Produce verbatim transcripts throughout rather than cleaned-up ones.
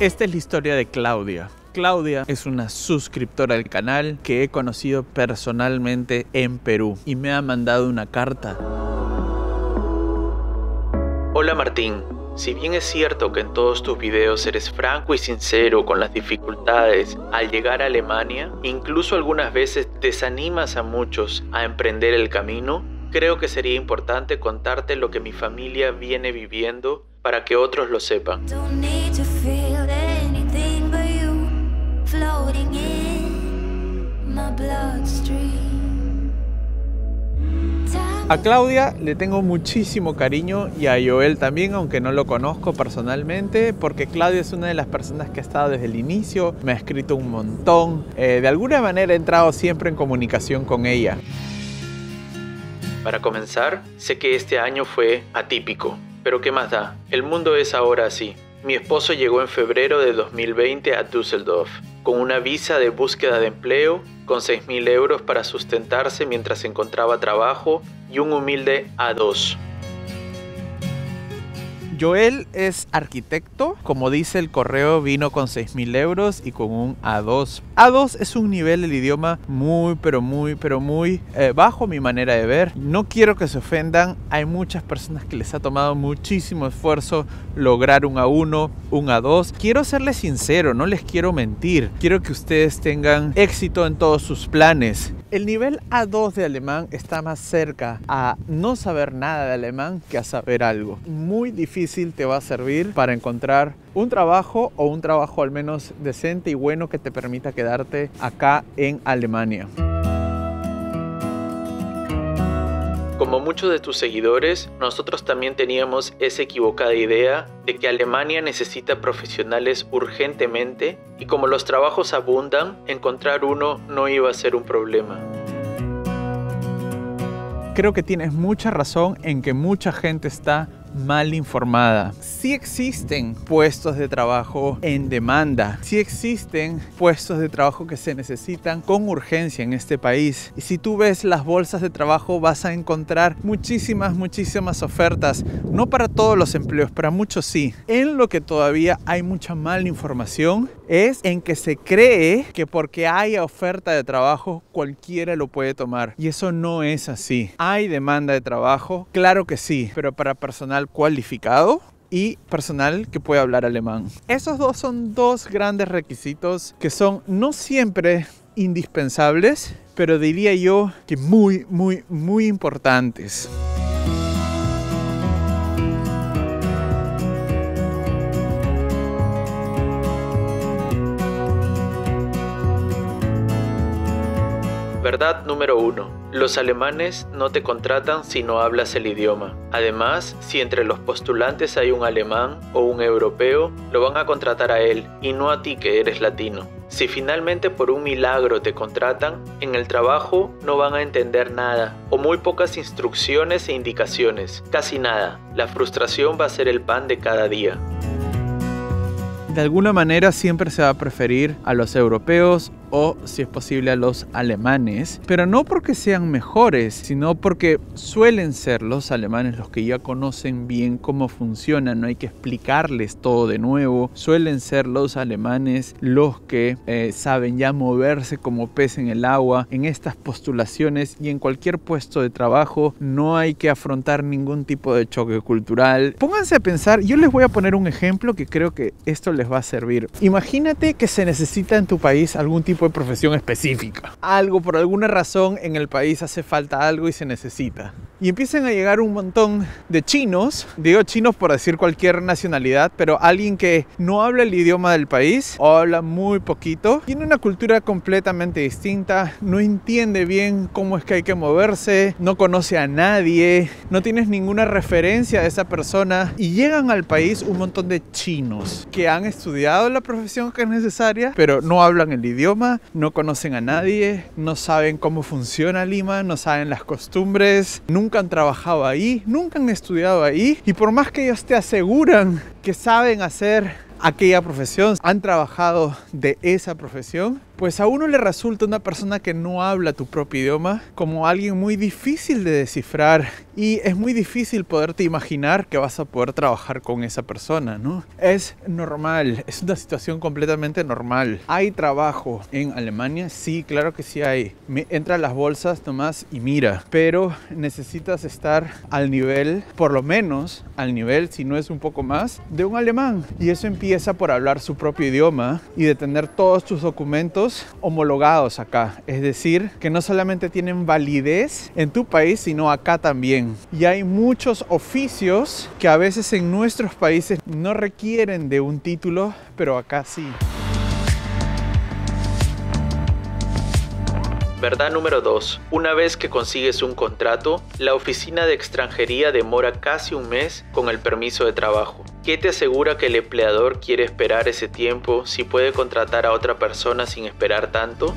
Esta es la historia de Claudia. Claudia es una suscriptora del canal que he conocido personalmente en Perú y me ha mandado una carta. Hola Martín, si bien es cierto que en todos tus videos eres franco y sincero con las dificultades al llegar a Alemania, incluso algunas veces desanimas a muchos a emprender el camino, creo que sería importante contarte lo que mi familia viene viviendo para que otros lo sepan. A Claudia le tengo muchísimo cariño y a Joel también, aunque no lo conozco personalmente, porque Claudia es una de las personas que ha estado desde el inicio, me ha escrito un montón, eh, de alguna manera he entrado siempre en comunicación con ella. Para comenzar, sé que este año fue atípico, pero ¿qué más da? El mundo es ahora así. Mi esposo llegó en febrero de dos mil veinte a Düsseldorf, con una visa de búsqueda de empleo, con seis mil euros para sustentarse mientras encontraba trabajo y un humilde A dos. Joel es arquitecto, como dice el correo, vino con seis mil euros y con un A dos. A dos es un nivel del idioma muy, pero muy, pero muy eh, bajo, mi manera de ver. No quiero que se ofendan, hay muchas personas que les ha tomado muchísimo esfuerzo lograr un A uno, un A dos. Quiero serles sincero, no les quiero mentir. Quiero que ustedes tengan éxito en todos sus planes. El nivel A dos de alemán está más cerca a no saber nada de alemán que a saber algo. Muy difícil te va a servir para encontrar un trabajo o un trabajo al menos decente y bueno que te permita quedarte acá en Alemania. Como muchos de tus seguidores, nosotros también teníamos esa equivocada idea de que Alemania necesita profesionales urgentemente y como los trabajos abundan, encontrar uno no iba a ser un problema. Creo que tienes mucha razón en que mucha gente está mal informada. Sí existen puestos de trabajo en demanda, sí existen puestos de trabajo que se necesitan con urgencia en este país. Y si tú ves las bolsas de trabajo vas a encontrar muchísimas, muchísimas ofertas. No para todos los empleos, para muchos sí. En lo que todavía hay mucha mala información es en que se cree que porque haya oferta de trabajo cualquiera lo puede tomar. Y eso no es así. Hay demanda de trabajo, claro que sí, pero para personal cualificado y personal que puede hablar alemán. Esos dos son dos grandes requisitos que son no siempre indispensables, pero diría yo que muy, muy, muy importantes. Verdad número uno. Los alemanes no te contratan si no hablas el idioma. Además, si entre los postulantes hay un alemán o un europeo, lo van a contratar a él y no a ti que eres latino. Si finalmente por un milagro te contratan, en el trabajo no van a entender nada o muy pocas instrucciones e indicaciones, casi nada. La frustración va a ser el pan de cada día. De alguna manera siempre se va a preferir a los europeos o, si es posible, a los alemanes, pero no porque sean mejores, sino porque suelen ser los alemanes los que ya conocen bien cómo funcionan, no hay que explicarles todo de nuevo. Suelen ser los alemanes los que eh, saben ya moverse como pez en el agua. En estas postulaciones y en cualquier puesto de trabajo no hay que afrontar ningún tipo de choque cultural. Pónganse a pensar, yo les voy a poner un ejemplo que creo que esto les va a servir. Imagínate que se necesita en tu país algún tipo de profesión específica. Algo, por alguna razón en el país hace falta algo y se necesita. Y empiezan a llegar un montón de chinos, digo chinos por decir cualquier nacionalidad, pero alguien que no habla el idioma del país o habla muy poquito, tiene una cultura completamente distinta, no entiende bien cómo es que hay que moverse, no conoce a nadie, no tienes ninguna referencia de esa persona y llegan al país un montón de chinos que han estudiado la profesión que es necesaria, pero no hablan el idioma, no conocen a nadie, no saben cómo funciona Lima, no saben las costumbres, nunca han trabajado ahí, nunca han estudiado ahí y por más que ellos te aseguran que saben hacer aquella profesión, han trabajado de esa profesión, Pues a uno le resulta una persona que no habla tu propio idioma como alguien muy difícil de descifrar y es muy difícil poderte imaginar que vas a poder trabajar con esa persona, ¿no? Es normal, es una situación completamente normal. ¿Hay trabajo en Alemania? Sí, claro que sí hay. Me entra a las bolsas nomás y mira, pero necesitas estar al nivel, por lo menos al nivel, si no es un poco más, de un alemán. Y eso empieza por hablar su propio idioma y de tener todos tus documentos homologados acá, es decir, que no solamente tienen validez en tu país, sino acá también. Y hay muchos oficios que a veces en nuestros países no requieren de un título, pero acá sí. Verdad número dos. Una vez que consigues un contrato, la oficina de extranjería demora casi un mes con el permiso de trabajo. ¿Qué te asegura que el empleador quiere esperar ese tiempo si puede contratar a otra persona sin esperar tanto?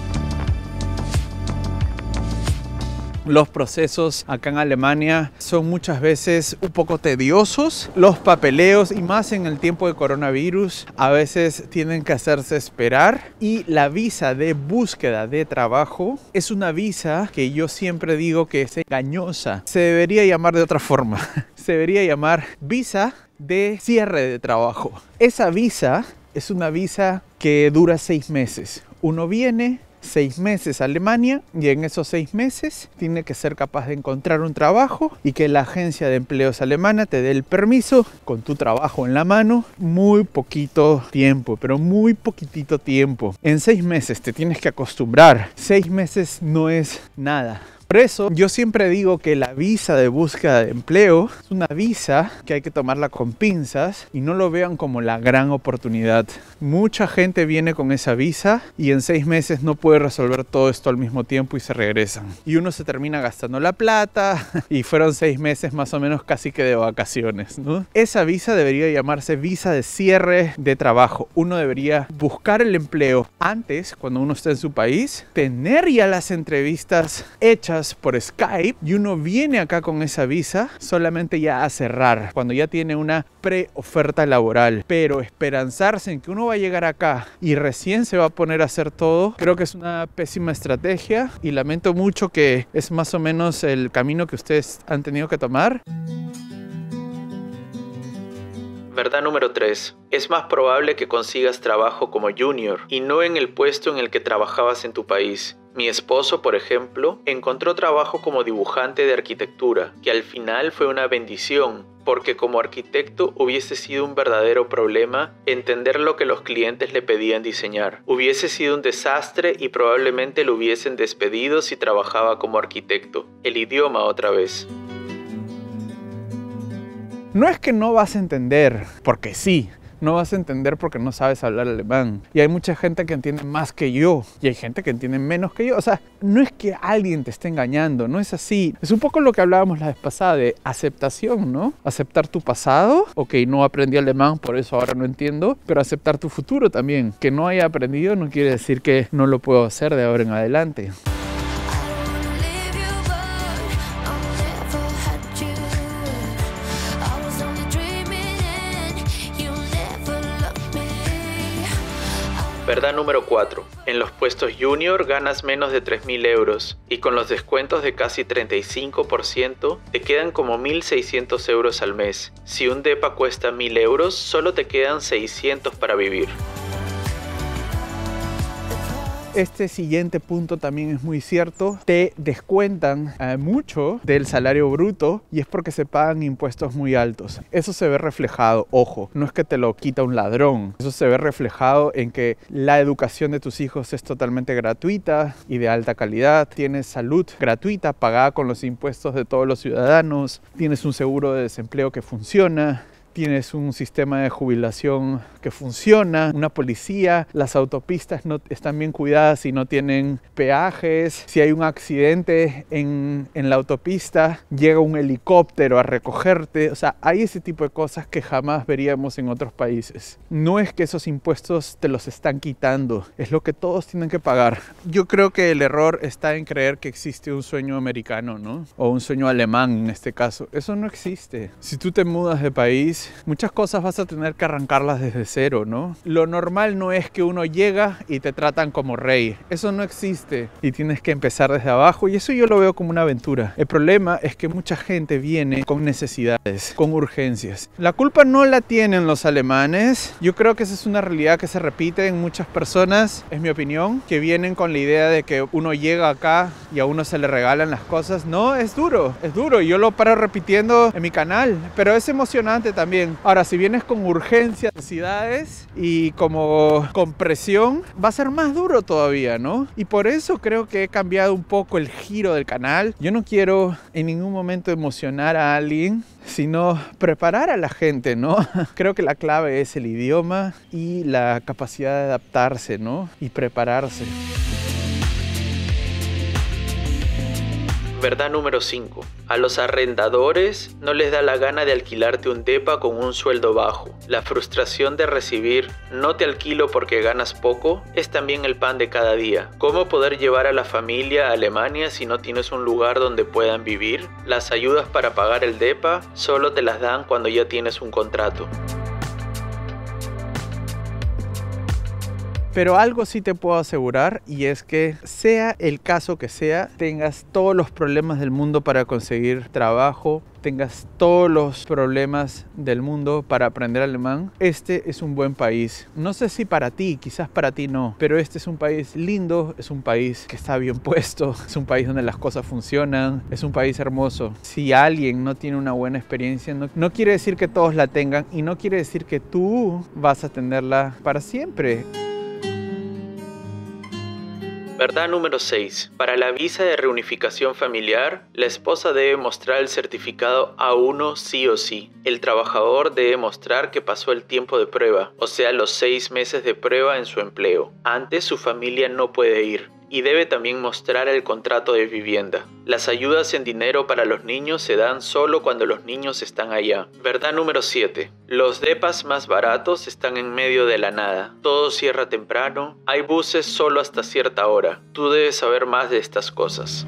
Los procesos acá en Alemania son muchas veces un poco tediosos. Los papeleos, y más en el tiempo de coronavirus, a veces tienen que hacerse esperar. Y la visa de búsqueda de trabajo es una visa que yo siempre digo que es engañosa. Se debería llamar de otra forma. Se debería llamar visa de cierre de trabajo. Esa visa es una visa que dura seis meses. Uno viene seis meses a Alemania y en esos seis meses tiene que ser capaz de encontrar un trabajo y que la agencia de empleos alemana te dé el permiso con tu trabajo en la mano. Muy poquito tiempo, pero muy poquitito tiempo. En seis meses te tienes que acostumbrar. Seis meses no es nada. Por eso yo siempre digo que la visa de búsqueda de empleo es una visa que hay que tomarla con pinzas y no lo vean como la gran oportunidad. Mucha gente viene con esa visa y en seis meses no puede resolver todo esto al mismo tiempo y se regresan. Y uno se termina gastando la plata y fueron seis meses más o menos casi que de vacaciones, ¿no? Esa visa debería llamarse visa de cierre de trabajo. Uno debería buscar el empleo antes, cuando uno está en su país, tener ya las entrevistas hechas por Skype y uno viene acá con esa visa solamente ya a cerrar, cuando ya tiene una pre-oferta laboral. Pero esperanzarse en que uno va a llegar acá y recién se va a poner a hacer todo, creo que es una pésima estrategia y lamento mucho que es más o menos el camino que ustedes han tenido que tomar. Verdad número tres. Es más probable que consigas trabajo como junior y no en el puesto en el que trabajabas en tu país. Mi esposo, por ejemplo, encontró trabajo como dibujante de arquitectura, que al final fue una bendición, porque como arquitecto hubiese sido un verdadero problema entender lo que los clientes le pedían diseñar. Hubiese sido un desastre y probablemente lo hubiesen despedido si trabajaba como arquitecto. El idioma otra vez. No es que no vas a entender, porque sí. No vas a entender porque no sabes hablar alemán. Y hay mucha gente que entiende más que yo. Y hay gente que entiende menos que yo. O sea, no es que alguien te esté engañando. No es así. Es un poco lo que hablábamos la vez pasada de aceptación, ¿no? Aceptar tu pasado. Ok, no aprendí alemán, por eso ahora no entiendo. Pero aceptar tu futuro también. Que no haya aprendido no quiere decir que no lo puedo hacer de ahora en adelante. Verdad número cuatro. En los puestos junior ganas menos de tres mil euros y con los descuentos de casi treinta y cinco por ciento te quedan como mil seiscientos euros al mes. Si un depa cuesta mil euros, solo te quedan seiscientos para vivir. Este siguiente punto también es muy cierto. Te descuentan eh, mucho del salario bruto y es porque se pagan impuestos muy altos. Eso se ve reflejado, ojo, no es que te lo quita un ladrón. Eso se ve reflejado en que la educación de tus hijos es totalmente gratuita y de alta calidad. Tienes salud gratuita, pagada con los impuestos de todos los ciudadanos. Tienes un seguro de desempleo que funciona. Tienes un sistema de jubilación que funciona, una policía, las autopistas no están bien cuidadas y no tienen peajes. Si hay un accidente en, en la autopista, llega un helicóptero a recogerte. O sea, hay ese tipo de cosas que jamás veríamos en otros países. No es que esos impuestos te los están quitando, es lo que todos tienen que pagar. Yo creo que el error está en creer que existe un sueño americano, ¿no? O un sueño alemán en este caso. Eso no existe. Si tú te mudas de país, país. Muchas cosas vas a tener que arrancarlas desde cero, ¿no? Lo normal no es que uno llega y te tratan como rey. Eso no existe y tienes que empezar desde abajo, y eso yo lo veo como una aventura. El problema es que mucha gente viene con necesidades, con urgencias. La culpa no la tienen los alemanes. Yo creo que esa es una realidad que se repite en muchas personas, es mi opinión, que vienen con la idea de que uno llega acá y a uno se le regalan las cosas. No, es duro, es duro. Yo lo paro repitiendo en mi canal, pero es emocionante también. Ahora, si vienes con urgencias, necesidades y como con presión, va a ser más duro todavía, ¿no? Y por eso creo que he cambiado un poco el giro del canal. Yo no quiero en ningún momento emocionar a alguien, sino preparar a la gente, ¿no? Creo que la clave es el idioma y la capacidad de adaptarse, ¿no? Y prepararse. Verdad número cinco. A los arrendadores no les da la gana de alquilarte un depa con un sueldo bajo. La frustración de recibir "no te alquilo porque ganas poco" es también el pan de cada día. ¿Cómo poder llevar a la familia a Alemania si no tienes un lugar donde puedan vivir? Las ayudas para pagar el depa solo te las dan cuando ya tienes un contrato. Pero algo sí te puedo asegurar, y es que sea el caso que sea, tengas todos los problemas del mundo para conseguir trabajo, tengas todos los problemas del mundo para aprender alemán, este es un buen país. No sé si para ti, quizás para ti no, pero este es un país lindo, es un país que está bien puesto, es un país donde las cosas funcionan, es un país hermoso. Si alguien no tiene una buena experiencia, no, no quiere decir que todos la tengan, y no quiere decir que tú vas a tenerla para siempre. Verdad número seis. Para la visa de reunificación familiar, la esposa debe mostrar el certificado A uno sí o sí. El trabajador debe mostrar que pasó el tiempo de prueba, o sea, los seis meses de prueba en su empleo. Antes su familia no puede ir. Y debe también mostrar el contrato de vivienda. Las ayudas en dinero para los niños se dan solo cuando los niños están allá. Verdad número siete. Los depas más baratos están en medio de la nada. Todo cierra temprano. Hay buses solo hasta cierta hora. Tú debes saber más de estas cosas.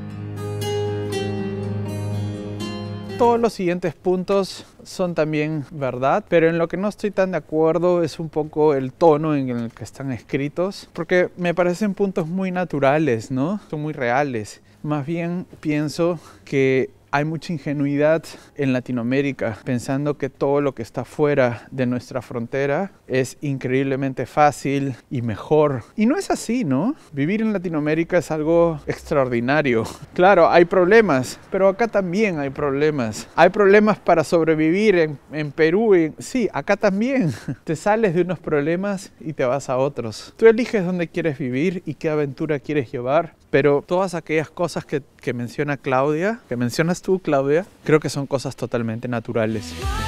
Todos los siguientes puntos son también verdad, pero en lo que no estoy tan de acuerdo es un poco el tono en el que están escritos, porque me parecen puntos muy naturales, ¿no? Son muy reales. Más bien pienso que hay mucha ingenuidad en Latinoamérica, pensando que todo lo que está fuera de nuestra frontera es increíblemente fácil y mejor. Y no es así, ¿no? Vivir en Latinoamérica es algo extraordinario. Claro, hay problemas, pero acá también hay problemas. Hay problemas para sobrevivir en, en Perú. Y, sí, acá también. Te sales de unos problemas y te vas a otros. Tú eliges dónde quieres vivir y qué aventura quieres llevar. Pero todas aquellas cosas que, que menciona Claudia, que mencionas tú, Claudia, creo que son cosas totalmente naturales.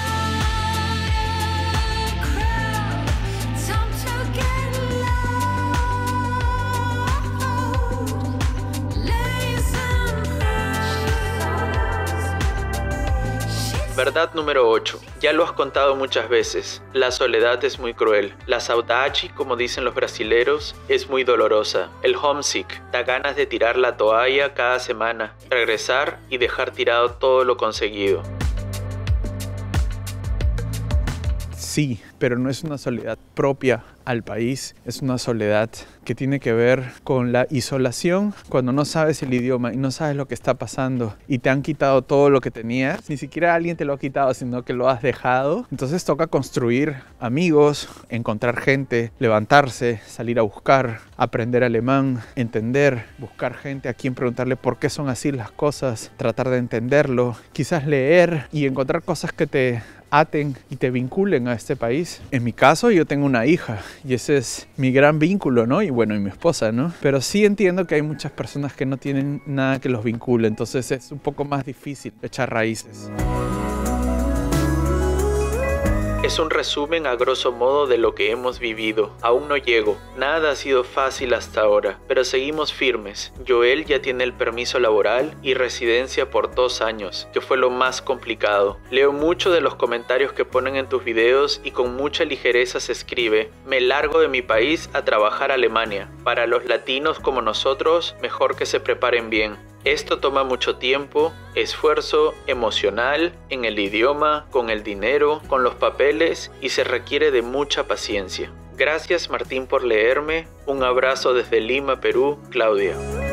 Verdad número ocho. Ya lo has contado muchas veces. La soledad es muy cruel. La saudade, como dicen los brasileros, es muy dolorosa. El homesick da ganas de tirar la toalla cada semana, regresar y dejar tirado todo lo conseguido. Sí, pero no es una soledad propia al país, es una soledad que tiene que ver con la isolación cuando no sabes el idioma y no sabes lo que está pasando y te han quitado todo lo que tenías. Ni siquiera alguien te lo ha quitado, sino que lo has dejado. Entonces toca construir amigos, encontrar gente, levantarse, salir a buscar, aprender alemán, entender, buscar gente a quien preguntarle por qué son así las cosas, tratar de entenderlo, quizás leer y encontrar cosas que te aten y te vinculen a este país. En mi caso, yo tengo una hija y ese es mi gran vínculo, ¿no? Y bueno, y mi esposa, ¿no? Pero sí entiendo que hay muchas personas que no tienen nada que los vincule, entonces es un poco más difícil echar raíces. Es un resumen a grosso modo de lo que hemos vivido. Aún no llego. Nada ha sido fácil hasta ahora, pero seguimos firmes. Joel ya tiene el permiso laboral y residencia por dos años, que fue lo más complicado. Leo mucho de los comentarios que ponen en tus videos y con mucha ligereza se escribe: me largo de mi país a trabajar a Alemania. Para los latinos como nosotros, mejor que se preparen bien. Esto toma mucho tiempo, esfuerzo emocional, en el idioma, con el dinero, con los papeles y se requiere de mucha paciencia. Gracias Martín por leerme. Un abrazo desde Lima, Perú, Claudia.